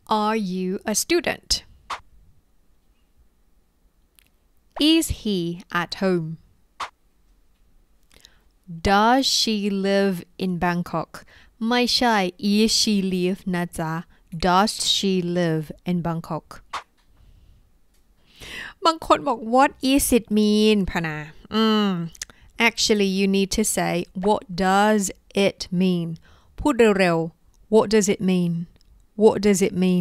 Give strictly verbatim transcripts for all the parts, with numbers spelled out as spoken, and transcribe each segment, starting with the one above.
Are you a student? Is he at home? Does she live in Bangkok? ไม่ใช่ Is she live นะจ๊ะ Does she live in Bangkok? บางคนบอก What is it mean พะนะอืม Actually you need to say What does it mean พูดเร็วๆ What does it mean? What does it mean?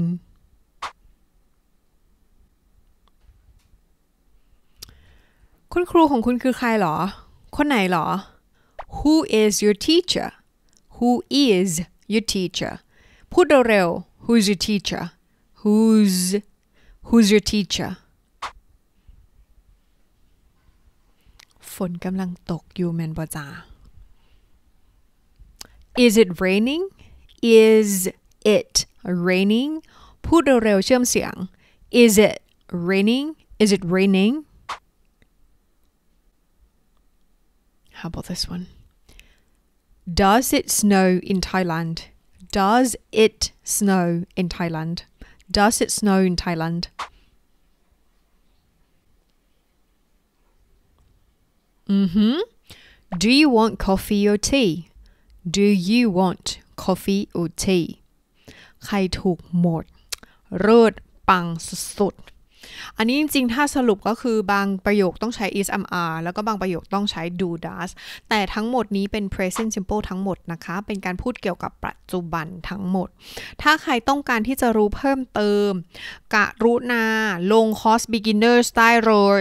คุณครูของคุณคือใครหรอ คนไหนหรอ Who is your teacher? Who is your teacher? พูดเร็วๆ Who's your teacher? Who's Who's your teacher? ฝนกำลังตกอยู่แม่นบ่จ้า Is it raining? Is it raining? พูดเร็วๆเชื่อมเสียง Is it raining? Is it raining? How about this one? Does it snow in Thailand? Does it snow in Thailand? Does it snow in Thailand? Mm-hmm. Do you want coffee or tea? Do you want coffee or tea? ใครถูกหมดเลิศปังสุดๆอันนี้จริงๆถ้าสรุปก็คือบางประโยคต้องใช้ is am are แล้วก็บางประโยคต้องใช้ do does แต่ทั้งหมดนี้เป็น present simple ทั้งหมดนะคะเป็นการพูดเกี่ยวกับปัจจุบันทั้งหมดถ้าใครต้องการที่จะรู้เพิ่มเติมกรุณาลงคอร์ส beginners ได้เลย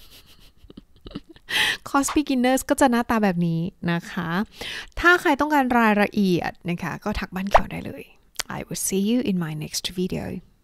คอร์ส beginners ก็จะหน้าตาแบบนี้นะคะถ้าใครต้องการรายละเอียดนะคะก็ทักบ้านเขียวได้เลย I will see you in my next video